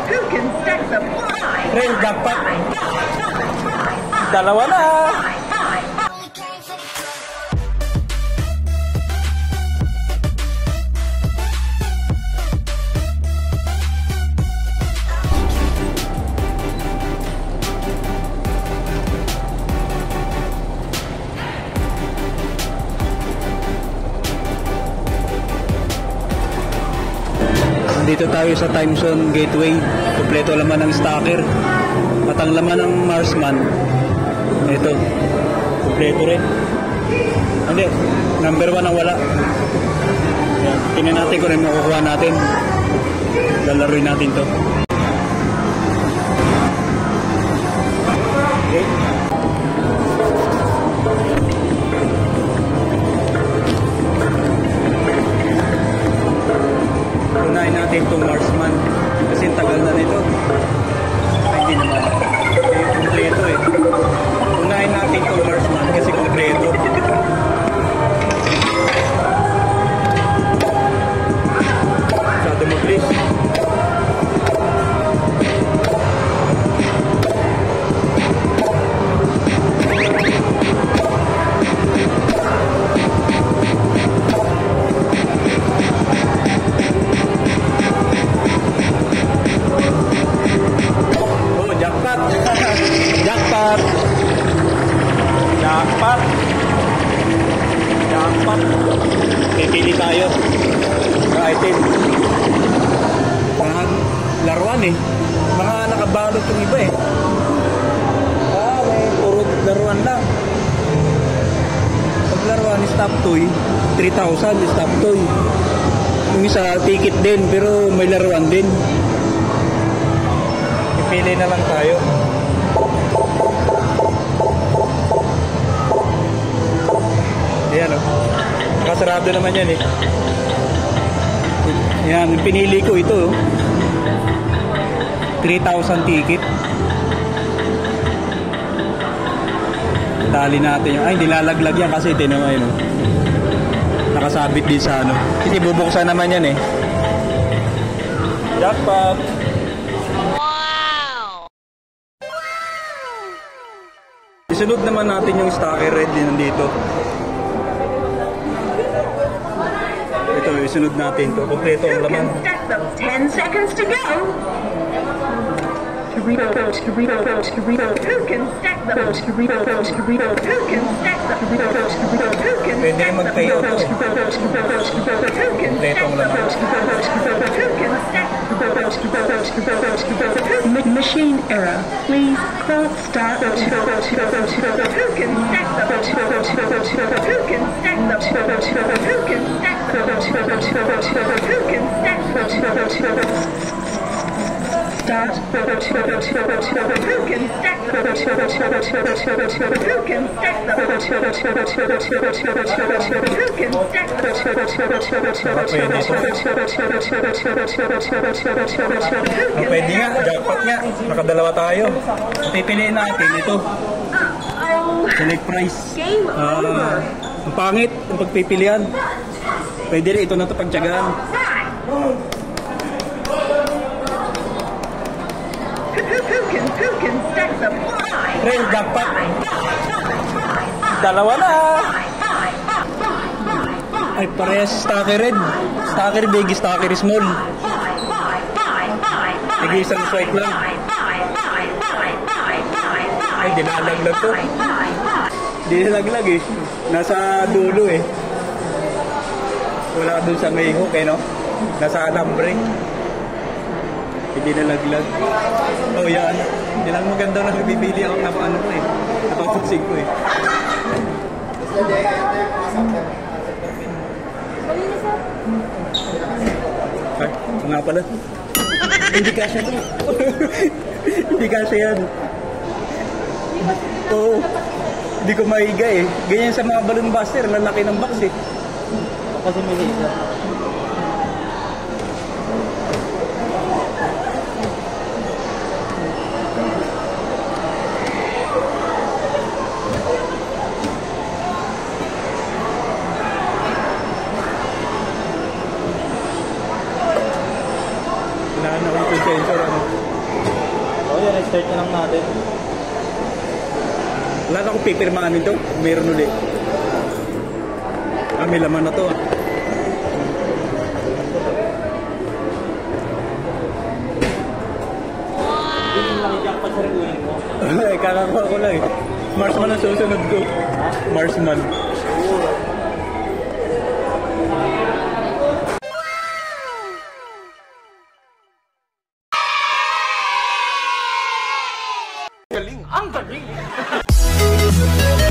Ren, jackpot. Dalawa na. Dito tayo sa Time Zone Gateway. Kompleto laman ng Stacker. At ang laman ng Marsman. Ito. Kompleto rin. Hindi. Number 1 ang wala. Yan. Tingnan natin kung rin makukuha natin. Lalaroin natin to. Okay. Unahin natin itong Marsman kasi tagal na nito. Ay, hindi naman. Kaya kompleto eh. Unahin natin itong Marsman kasi kompleto. Masyado mabilis. Jackpot. Jackpot. Jackpot. Pipili tayo ng item. Mga laruan eh. Mga nakabalot yung iba eh. May puro laruan lang. Pag laruan ni Stop Toy, 3,000 Stop Toy. Yung isa ticket din pero may laruan din. Pipili na lang tayo. Ayan o. Nakasarado naman yan eh. Yan, pinili ko ito. 3,000 ticket. Tali natin yung... Ay, nilalaglag yan kasi tinamay no. Nakasabit din sa ano. Kasi bubuksan naman yan eh. Jackpot! Wow! Isunod naman natin yung Stacker Red din nandito. Ito, isunod natin ito. Kompleto ang laman. 10 seconds to go. Who can stack the vote? Who can stack the vote? Pwede mag-payout to. Kompleto ang laman. Machine error. Please call start. Who can stack the vote? Who can stack the vote? Who can stack the vote? Who can stack the vote? Who can stack the vote? Start. Who can stack the vote? Who can stack the vote? Who can stack the vote? Who can stack the Pwede nga, jackpot nga. Nakadalawa tayo. Pipiliin natin ito. Select price. Ang pangit ang pagpipilian. Pwede rin ito na ito pagtsagaan. Who can stack the Ren, jackpot. Dalawa na. Ay, parehas Stacker Red. Stacker big, Stacker small. Sige, isang swipe lang. Ay, dinalaglag to. Dinalaglag eh. Nasa dulo eh. Wala dun sa may hook eh, no? Nasa alambre. Hindi nalaglag. Oh, yan. Hindi lang maganda na bibili ako na ano ko eh. Napaputsig ko eh. Ay, nga pala. Hindi kasya to. Hindi kasya yan. Oo. Hindi ko maiga eh. Ganyan sa mga balloon buster, lalaki ng box eh. Kasi may hisa. Wala na akong sensor ano. O yan, start na lang natin. Wala na akong pipirmahan nito. Meron ulit. May laman na to. Hindi mo nakijakpat sa reguin mo. Kakakuha ko lang eh. Marsman ang susunod ko. Marsman. Galing! Ang galing!